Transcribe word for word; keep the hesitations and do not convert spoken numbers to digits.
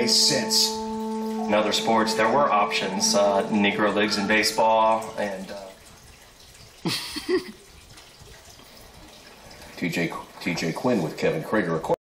base since. In other sports, there were options, uh, Negro leagues in baseball, and uh... T J T J Quinn with Kevin Krieger.